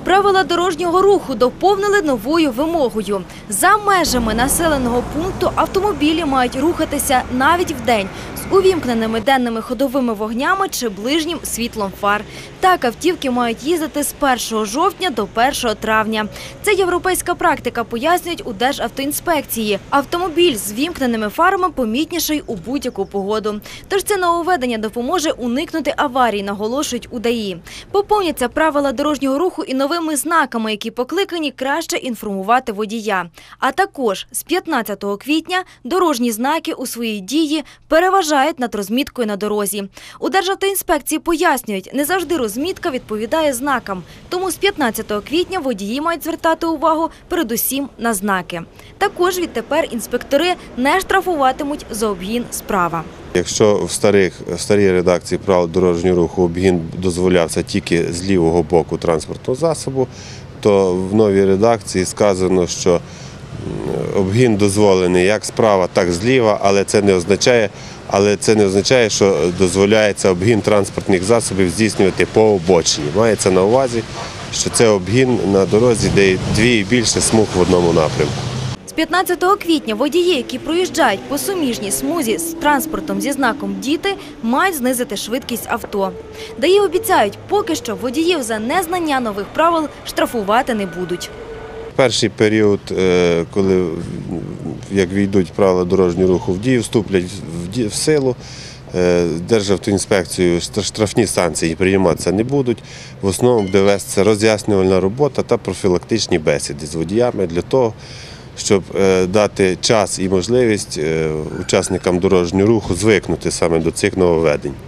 Правила дорожнього руху доповнили новою вимогою. За межами населеного пункту автомобілі мають рухатися навіть вдень з увімкненими денними ходовими вогнями чи ближнім світлом фар. Так автівки мають їздити з 1 жовтня до 1 травня. Це європейська практика, пояснюють у Державтоінспекції. Автомобіль з вімкненими фарами помітніший у будь-яку погоду. Тож це нововведення допоможе уникнути аварій, наголошують у ДАІ. Поповняться правила дорожнього руху і новими знаками, які покликані краще інформувати водія. А також з 15 квітня дорожні знаки у своїй дії переважають над розміткою на дорозі. У Державтоінспекції пояснюють, не завжди розмітка відповідає знакам. Тому з 15 квітня водії мають звертати увагу передусім на знаки. Також відтепер інспектори не штрафуватимуть за обгін справа. Якщо в старій редакції правил дорожнього руху обгін дозволявся тільки з лівого боку транспортного засобу, то в новій редакції сказано, що обгін дозволений як справа, так і зліва, але це не означає, що дозволяється обгін транспортних засобів здійснювати по обочині. Мається на увазі, що це обгін на дорозі, де є 2 і більше смуг в одному напрямку. З 15 квітня водії, які проїжджають по суміжній смузі з транспортом зі знаком «Діти», мають знизити швидкість авто. ДАІ обіцяють, поки що водіїв за незнання нових правил штрафувати не будуть. Перший період, коли як війдуть правила дорожнього руху в дію, вступлять в силу, Державтоінспекцією штрафні санкції прийматися не будуть. В основному буде вестися роз'яснювальна робота та профілактичні бесіди з водіями для того, щоб дати час і можливість учасникам дорожнього руху звикнути саме до цих нововведень.